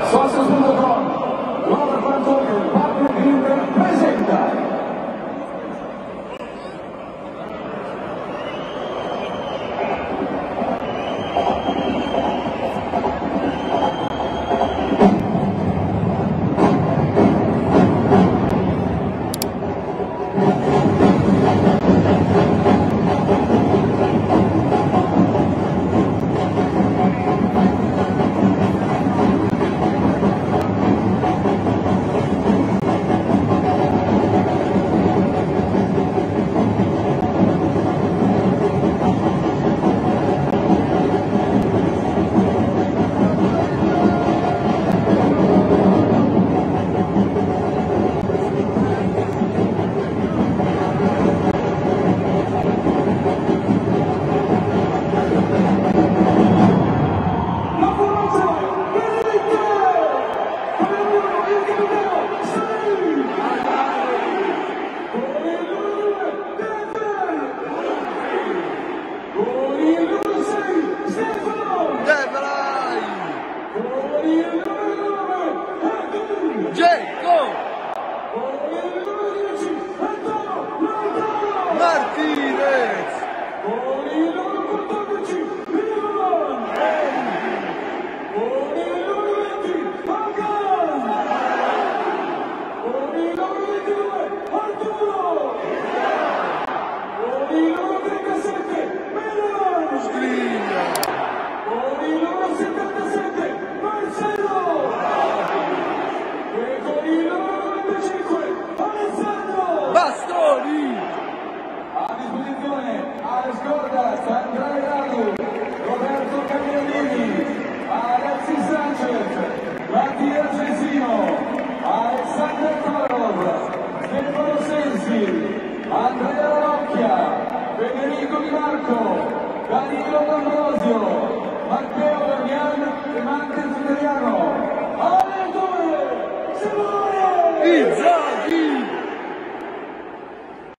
Socios.com, Robert Pantone, Partner Inter presenta. Martinez! Con il numero 14, Milan! Con il numero 20, Hakan! Con il numero 22, Arturo! Con il numero 37, Milan! Skriniar! Con il numero 77, Marcelo! E con il numero 25, Alessandro! Bastoni! A disposizione Alex Cordas, Andrea Radu, Roberto Cagliarini, Alexis Sanchez, Mattia Cesino, Alexander Korov, Stefano Sensi, Andrea Rocchia, Federico Di Marco, Danilo D'Ambrosio, Matteo Vergnan e Martin Italiano. Allenatore Simone! Izza!